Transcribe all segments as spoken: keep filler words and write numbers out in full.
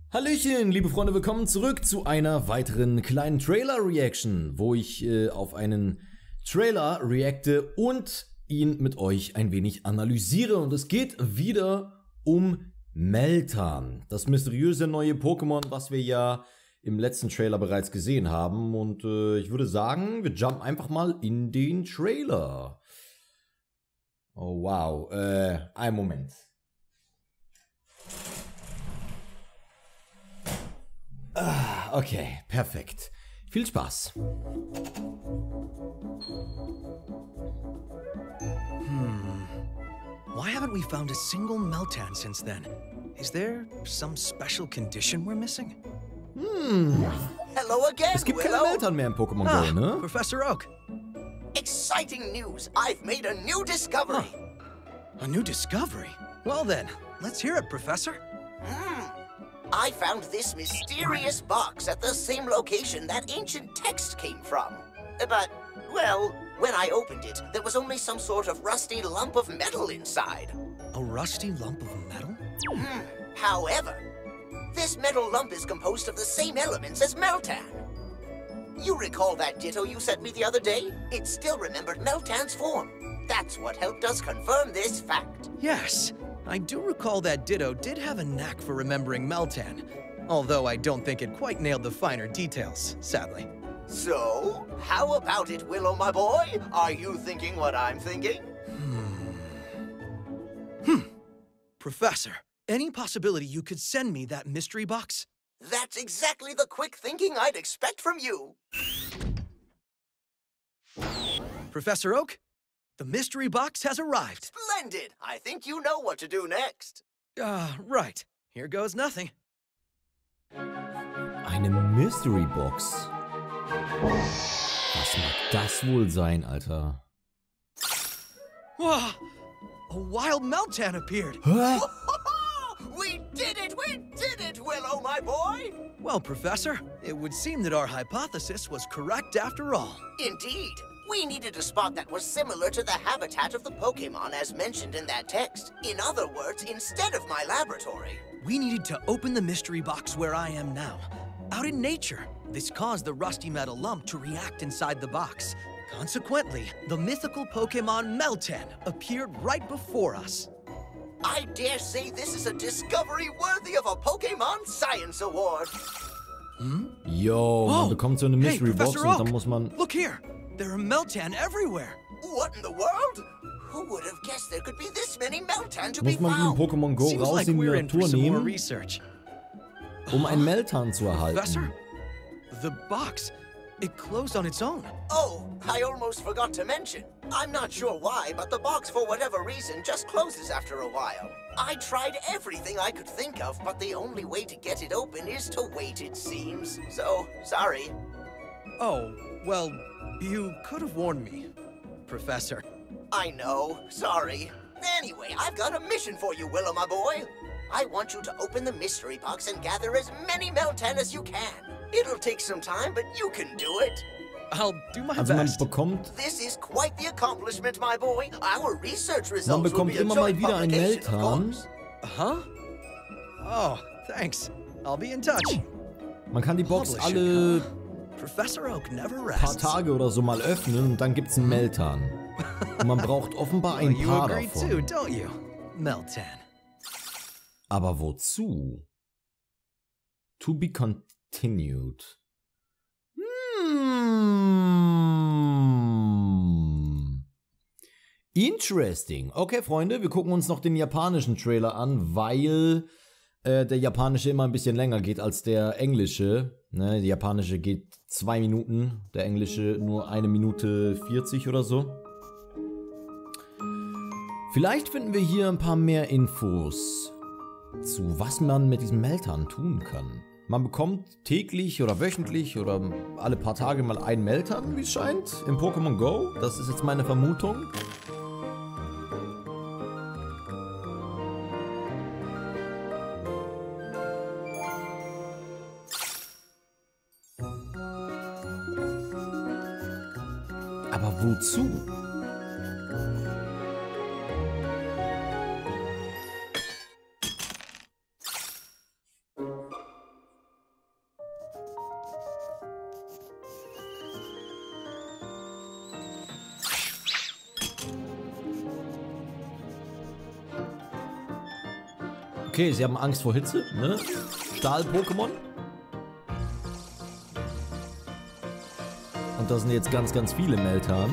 Hallöchen, liebe Freunde, willkommen zurück zu einer weiteren kleinen Trailer-Reaction, wo ich äh, auf einen Trailer reacte und ihn mit euch ein wenig analysiere. Und es geht wieder um Meltan, das mysteriöse neue Pokémon, was wir ja im letzten Trailer bereits gesehen haben. Und äh, ich würde sagen, wir jumpen einfach mal in den Trailer. Oh wow, äh, einen Moment. Ah, okay, perfekt. Viel Spaß. Hmm. Why haven't we found a single Meltan since then? Is there some special condition we're missing? Hm. Hello again, Es gibt keine Willow. Meltan mehr in Pokémon Ah, Go, ne? Professor Oak. Exciting news! I've made a new discovery. Huh. A new discovery? Well then, let's hear it, Professor. Hmm. I found this mysterious box at the same location that ancient text came from. But, well, when I opened it, there was only some sort of rusty lump of metal inside. A rusty lump of metal? Hmm. However, this metal lump is composed of the same elements as Meltan. You recall that ditto you sent me the other day? It still remembered Meltan's form. That's what helped us confirm this fact. Yes, I do recall that Ditto did have a knack for remembering Meltan, although I don't think it quite nailed the finer details, sadly. So, how about it, Willow, my boy? Are you thinking what I'm thinking? Hmm. Hmm. Professor, any possibility you could send me that mystery box? That's exactly the quick thinking I'd expect from you. Professor Oak, the mystery box has arrived. Splendid! I think you know what to do next. Ah, uh, right. Here goes nothing. Eine Mystery Box. Was mag das wohl sein, Alter? Whoa! A wild Meltan appeared. Hä? We did it! We did it, Willow, my boy! Well, Professor, it would seem that our hypothesis was correct after all. Indeed. We needed a spot that was similar to the habitat of the Pokémon as mentioned in that text. In other words, instead of my laboratory. We needed to open the mystery box where I am now, out in nature. This caused the rusty metal lump to react inside the box. Consequently, the mythical Pokémon Meltan appeared right before us. I dare say this is a discovery worthy of a Pokémon Science Award. Hmm? Yo, man Oh, bekommt so eine hey, Mystery Box Professor und dann Oak, muss man... Look here! There are Meltan everywhere! What in the world? Who would have guessed there could be this many Meltan to be Muss man die in found? Pokémon Go Seems raus like in die we're in for Natur some more nehmen, research. um ein Meltan zu Professor, erhalten. the box, it closed on its own. Oh, I almost forgot to mention. I'm not sure why, but the box, for whatever reason, just closes after a while. I tried everything I could think of, but the only way to get it open is to wait, it seems. So, sorry. Oh, well, you could have warned me, Professor. I know, sorry. Anyway, I've got a mission for you, Willow, my boy. I want you to open the mystery box and gather as many Meltan as you can. It'll take some time, but you can do it. I'll do my Also man best. bekommt, This is quite the accomplishment, my boy. Our research man results will bekommt be a immer mal joint wieder ein publication, of Meltan. course. Huh? Oh, thanks. I'll be in touch. Man kann die Box Publish it, alle huh? Professor Oak never paar rests. Tage oder so mal öffnen und dann gibt's einen Meltan. Und man braucht offenbar Well, ein you paar agree too, davon. don't you? Meltan. Aber wozu? To be continued. Hmm. Interesting. Okay, Freunde, wir gucken uns noch den japanischen Trailer an, weil äh, der japanische immer ein bisschen länger geht als der englische. Ne, der japanische geht zwei Minuten, der englische nur eine Minute vierzig oder so. Vielleicht finden wir hier ein paar mehr Infos zu, was man mit diesem Meltan tun kann. Man bekommt täglich oder wöchentlich oder alle paar Tage mal einen Meltan, wie es scheint, im Pokémon Go. Das ist jetzt meine Vermutung. Aber wozu? Okay, sie haben Angst vor Hitze, ne? Stahl-Pokémon. Und da sind jetzt ganz, ganz viele Meltan.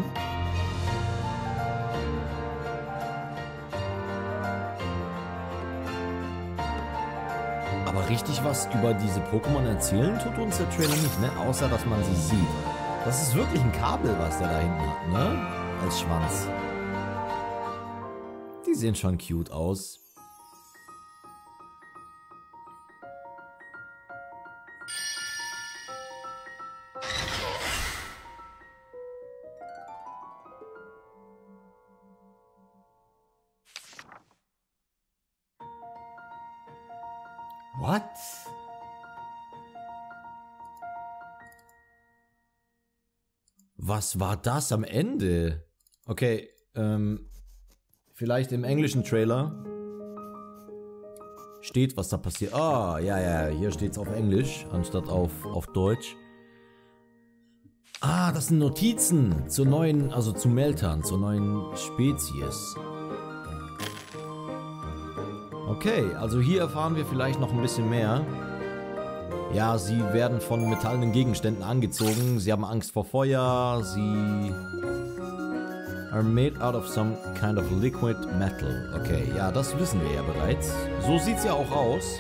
Aber richtig was über diese Pokémon erzählen tut uns der Trailer nicht, ne? Außer, dass man sie sieht. Das ist wirklich ein Kabel, was der da hinten hat, ne? Als Schwanz. Die sehen schon cute aus. What? Was war das am Ende? Okay, ähm, vielleicht im englischen Trailer steht, was da passiert. Ah, ja, ja, hier steht es auf Englisch, anstatt auf, auf Deutsch. Ah, das sind Notizen zur neuen, also zu Meltan, zur neuen Spezies. Okay, also hier erfahren wir vielleicht noch ein bisschen mehr. Ja, sie werden von metallenen Gegenständen angezogen. Sie haben Angst vor Feuer. Sie are made out of some kind of liquid metal. Okay, ja, das wissen wir ja bereits. So sieht's ja auch aus.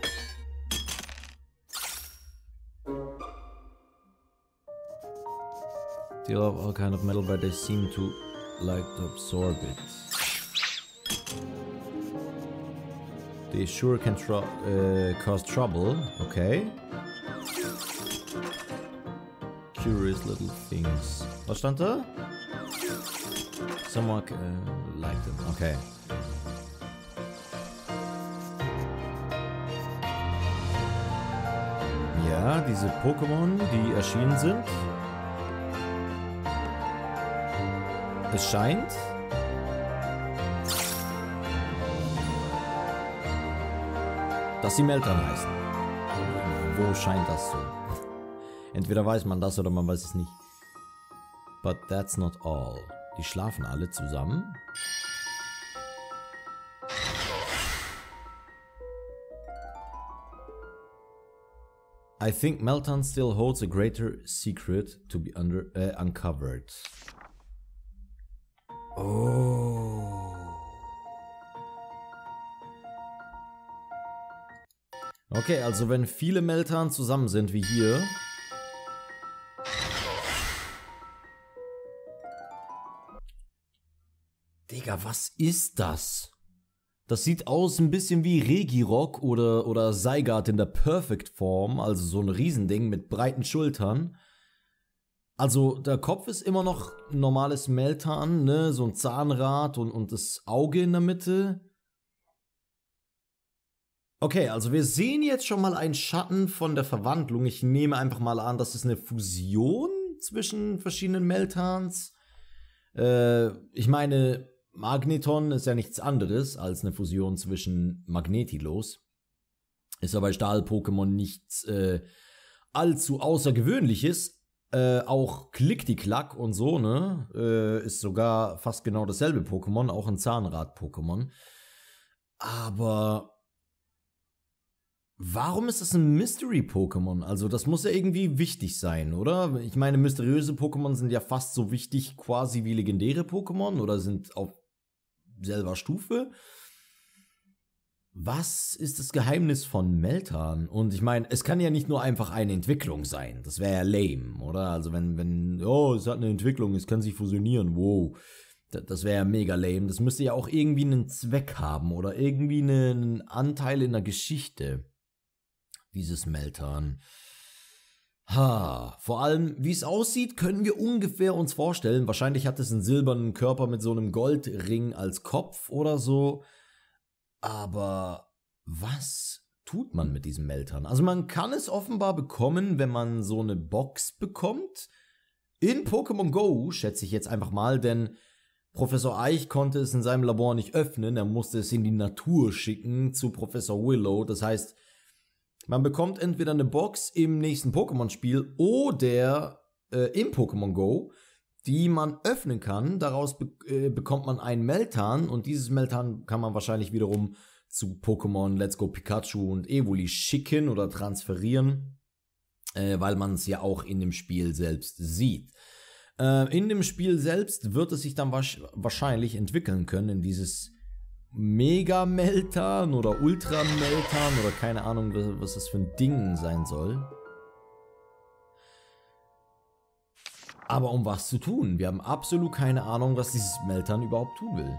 They are all kind of metal, but they seem to like to absorb it. They sure can tr uh, cause trouble. Okay. Curious little things. Was stand da? Someone uh, like them. Okay. Ja, diese Pokémon, die erschienen sind. Es scheint... dass sie Meltan heißen. Wo scheint das so? Entweder weiß man das oder man weiß es nicht. But that's not all. Die schlafen alle zusammen. I think Meltan still holds a greater secret to be under, uh, uncovered. Oh. Okay, also wenn viele Meltan zusammen sind wie hier. Digga, was ist das? Das sieht aus ein bisschen wie Regirock oder, oder Zygarde in der Perfect Form, also so ein Riesending mit breiten Schultern. Also der Kopf ist immer noch ein normales Meltan, ne? So ein Zahnrad und, und das Auge in der Mitte. Okay, also wir sehen jetzt schon mal einen Schatten von der Verwandlung. Ich nehme einfach mal an, das ist eine Fusion zwischen verschiedenen Meltans. Äh, ich meine, Magneton ist ja nichts anderes als eine Fusion zwischen Magnetilos. Ist aber bei Stahl-Pokémon nichts äh, allzu Außergewöhnliches. Äh, auch Klick-die-Klack und so, ne? Äh, ist sogar fast genau dasselbe Pokémon, auch ein Zahnrad-Pokémon. Aber... warum ist das ein Mystery-Pokémon? Also das muss ja irgendwie wichtig sein, oder? Ich meine, mysteriöse Pokémon sind ja fast so wichtig quasi wie legendäre Pokémon oder sind auf selber Stufe. Was ist das Geheimnis von Meltan? Und ich meine, es kann ja nicht nur einfach eine Entwicklung sein. Das wäre ja lame, oder? Also wenn, wenn, oh, es hat eine Entwicklung, es kann sich fusionieren, wow. Das wäre ja mega lame. Das müsste ja auch irgendwie einen Zweck haben oder irgendwie einen Anteil in der Geschichte. Dieses Meltan. Ha, vor allem, wie es aussieht, können wir ungefähr uns vorstellen. Wahrscheinlich hat es einen silbernen Körper mit so einem Goldring als Kopf oder so. Aber was tut man mit diesem Meltan? Also man kann es offenbar bekommen, wenn man so eine Box bekommt. In Pokémon Go, schätze ich jetzt einfach mal, denn Professor Eich konnte es in seinem Labor nicht öffnen. Er musste es in die Natur schicken zu Professor Willow. Das heißt, man bekommt entweder eine Box im nächsten Pokémon-Spiel oder äh, im Pokémon Go, die man öffnen kann. Daraus be äh, bekommt man einen Meltan und dieses Meltan kann man wahrscheinlich wiederum zu Pokémon Let's Go Pikachu und Evoli schicken oder transferieren, äh, weil man es ja auch in dem Spiel selbst sieht. Äh, in dem Spiel selbst wird es sich dann wahrscheinlich entwickeln können in dieses Mega Meltan oder Ultra Meltan oder keine Ahnung, was das für ein Ding sein soll. Aber um was zu tun? Wir haben absolut keine Ahnung, was dieses Meltan überhaupt tun will.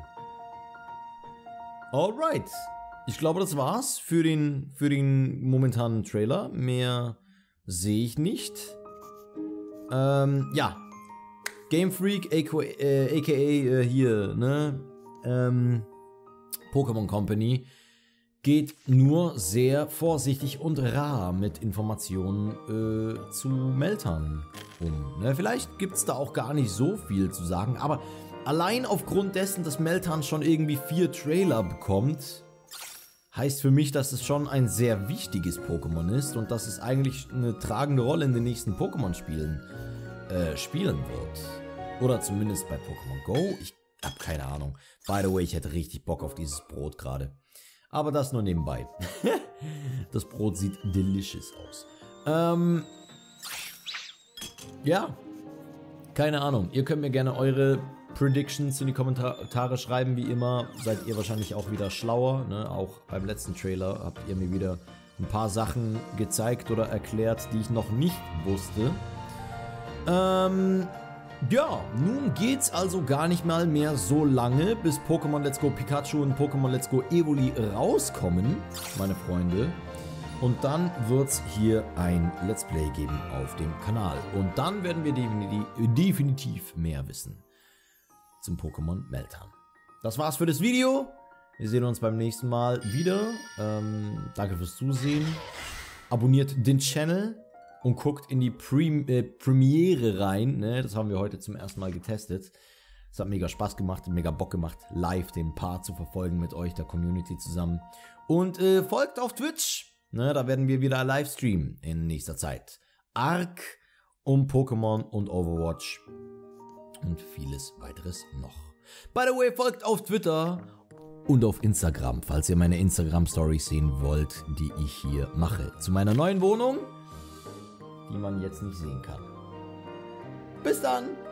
Alright. Ich glaube, das war's für den, für den momentanen Trailer. Mehr sehe ich nicht. Ähm, ja. Game Freak, aka, äh, aka äh, hier, ne? Ähm, Pokémon Company geht nur sehr vorsichtig und rar mit Informationen äh, zu Meltan um. Ne? Vielleicht gibt es da auch gar nicht so viel zu sagen, aber allein aufgrund dessen, dass Meltan schon irgendwie vier Trailer bekommt, heißt für mich, dass es schon ein sehr wichtiges Pokémon ist und dass es eigentlich eine tragende Rolle in den nächsten Pokémon-Spielen äh, spielen wird. Oder zumindest bei Pokémon Go. Ich hab keine Ahnung. By the way, ich hätte richtig Bock auf dieses Brot gerade. Aber das nur nebenbei. Das Brot sieht delicious aus. Ähm, ja. Keine Ahnung. Ihr könnt mir gerne eure Predictions in die Kommentare schreiben, wie immer. Seid ihr wahrscheinlich auch wieder schlauer. Ne? Auch beim letzten Trailer habt ihr mir wieder ein paar Sachen gezeigt oder erklärt, die ich noch nicht wusste. Ähm... Ja, nun geht's also gar nicht mal mehr so lange, bis Pokémon Let's Go Pikachu und Pokémon Let's Go Evoli rauskommen, meine Freunde. Und dann wird's hier ein Let's Play geben auf dem Kanal. Und dann werden wir definitiv mehr wissen zum Pokémon Meltan. Das war's für das Video. Wir sehen uns beim nächsten Mal wieder. Ähm, danke fürs Zusehen. Abonniert den Channel. Und guckt in die Prem äh, Premiere rein, ne? Das haben wir heute zum ersten Mal getestet. Es hat mega Spaß gemacht, mega Bock gemacht, live den Part zu verfolgen mit euch, der Community zusammen. Und äh, folgt auf Twitch, ne? Da werden wir wieder live streamen in nächster Zeit. Arc um Pokémon und Overwatch und vieles weiteres noch. By the way, folgt auf Twitter und auf Instagram, falls ihr meine Instagram-Stories sehen wollt, die ich hier mache. Zu meiner neuen Wohnung, die man jetzt nicht sehen kann. Bis dann!